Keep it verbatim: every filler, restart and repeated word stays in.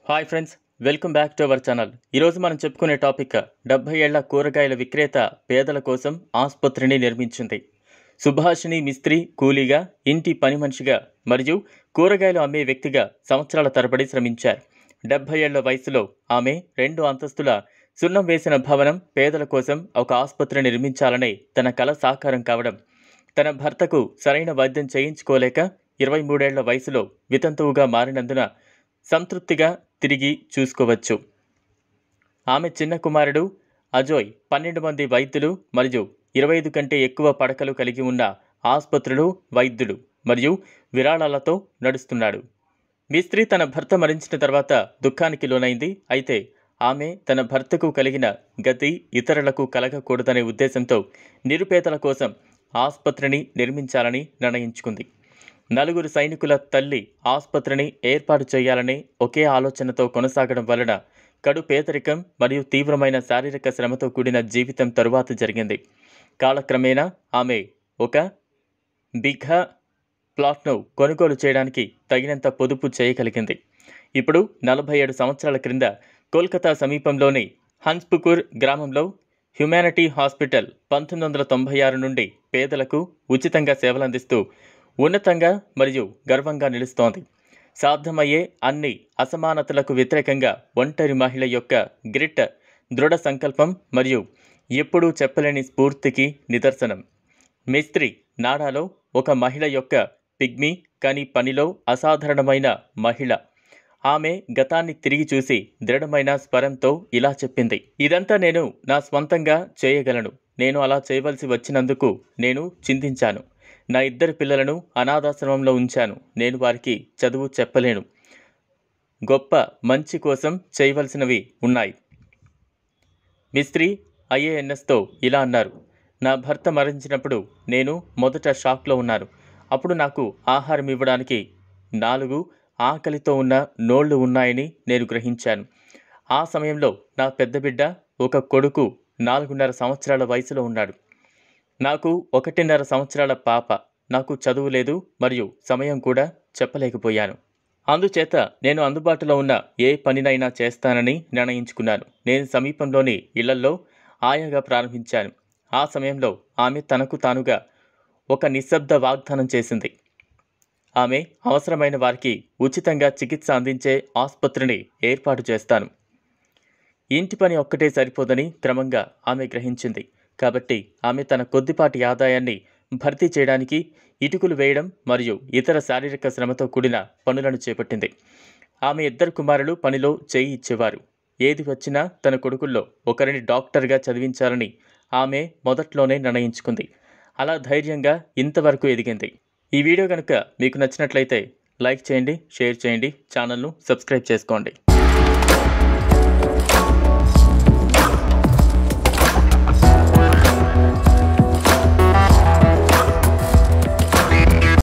Hi friends, welcome back to our channel. ఈరోజు మనం చెప్పుకునే టాపిక్ డెబ్బై ఏళ్ల కూరగాయల విక్రేత పేదల కోసం ఆసుపత్రిని నిర్మించింది. సుభాషిణి మిస్త్రీ కూలీగా, ఇంటి పని మనిషిగా మరియు కూరగాయలు అమ్మే వ్యక్తిగా సంవత్సరాల తరబడి శ్రమించారు. డెబ్బై ఏళ్ల వయసులో ఆమె రెండు అంతస్తుల సున్నం వేసిన భవనం పేదల కోసం ఒక ఆసుపత్రి నిర్మించాలనే తన కల సాకారం కావడం, తన భర్తకు సరైన వైద్యం చేయించుకోలేక ఇరవై మూడేళ్ల వయసులో వితంతువుగా మారినందున సంతృప్తిగా తిరిగి చూసుకోవచ్చు. ఆమె చిన్న కుమారుడు అజోయ్ పన్నెండు మంది వైద్యులు మరియు ఇరవై ఐదు కంటే ఎక్కువ పడకలు కలిగి ఉన్న ఆసుపత్రులు, వైద్యులు మరియు విరాళాలతో నడుస్తున్నాడు. మిస్త్రీ తన భర్త మరణించిన తర్వాత దుఃఖానికి లోనైంది. అయితే ఆమె తన భర్తకు కలిగిన గతి ఇతరులకు కలగకూడదనే ఉద్దేశంతో నిరుపేదల కోసం ఆసుపత్రిని నిర్మించాలని నిర్ణయించుకుంది. నలుగురు సైనికుల తల్లి ఆసుపత్రిని ఏర్పాటు చేయాలనే ఒకే ఆలోచనతో కొనసాగడం వలన కడు పేదరికం మరియు తీవ్రమైన శారీరక శ్రమతో కూడిన జీవితం తరువాత జరిగింది. కాలక్రమేణా ఆమె ఒక బిఘా ప్లాట్ను కొనుగోలు చేయడానికి తగినంత పొదుపు చేయగలిగింది. ఇప్పుడు నలభై ఏడు సంవత్సరాల క్రింద కోల్కతా సమీపంలోని హన్స్పుకూర్ గ్రామంలో హ్యుమానిటీ హాస్పిటల్ పంతొమ్మిది వందల తొంభై ఆరు నుండి పేదలకు ఉచితంగా సేవలందిస్తూ ఉన్నతంగా మరియు గర్వంగా నిలుస్తోంది. సాధ్యమయ్యే అన్ని అసమానతలకు వ్యతిరేకంగా ఒంటరి మహిళ యొక్క గ్రిట్, దృఢ సంకల్పం మరియు ఎప్పుడూ చెప్పలేని స్ఫూర్తికి నిదర్శనం. మిస్త్రీ నాడాలో ఒక మహిళ యొక్క పిగ్మీ కానీ పనిలో అసాధారణమైన మహిళ. ఆమె గతాన్ని తిరిగి చూసి దృఢమైన స్వరంతో ఇలా చెప్పింది: ఇదంతా నేను నా స్వంతంగా చేయగలను. నేను అలా చేయవలసి వచ్చినందుకు నేను చింతించాను. నా ఇద్దరు పిల్లలను అనాథాశ్రమంలో ఉంచాను. నేను వారికి చదువు చెప్పలేను. గొప్ప మంచి కోసం చేయవలసినవి ఉన్నాయి. మిస్త్రీ ఐఏఎన్ఎస్తో ఇలా అన్నారు: నా భర్త మరణించినప్పుడు నేను మొదట షాక్లో ఉన్నాను. అప్పుడు నాకు ఆహారం ఇవ్వడానికి నాలుగు ఆకలితో ఉన్న నోళ్లు ఉన్నాయని నేను గ్రహించాను. ఆ సమయంలో నా పెద్ద బిడ్డ, ఒక కొడుకు నాలుగున్నర సంవత్సరాల వయసులో ఉన్నాడు. నాకు ఒకటిన్నర సంవత్సరాల పాప. నాకు చదువు లేదు మరియు సమయం కూడా చెప్పలేకపోయాను. అందుచేత నేను అందుబాటులో ఉన్న ఏ పనినైనా చేస్తానని నిర్ణయించుకున్నాను. నేను సమీపంలోని ఇళ్లల్లో ఆయాగా ప్రారంభించాను. ఆ సమయంలో ఆమె తనకు తానుగా ఒక నిశ్శబ్ద వాగ్దానం చేసింది: ఆమె అవసరమైన వారికి ఉచితంగా చికిత్స అందించే ఆసుపత్రిని ఏర్పాటు చేస్తాను. ఇంటి పని ఒక్కటే సరిపోదని క్రమంగా ఆమె గ్రహించింది. కాబట్టి ఆమె తన కొద్దిపాటి ఆదాయాన్ని భర్తీ చేయడానికి ఇటుకలు వేయడం మరియు ఇతర శారీరక శ్రమతో కూడిన పనులను చేపట్టింది. ఆమె ఇద్దరు కుమారులు పనిలో చేయి ఇచ్చేవారు. ఏది వచ్చినా తన కొడుకుల్లో ఒకరిని డాక్టర్గా చదివించాలని ఆమె మొదట్లోనే నిర్ణయించుకుంది. అలా ధైర్యంగా ఇంతవరకు ఎదిగింది. ఈ వీడియో కనుక మీకు నచ్చినట్లయితే లైక్ చేయండి, షేర్ చేయండి, ఛానల్ను సబ్స్క్రైబ్ చేసుకోండి.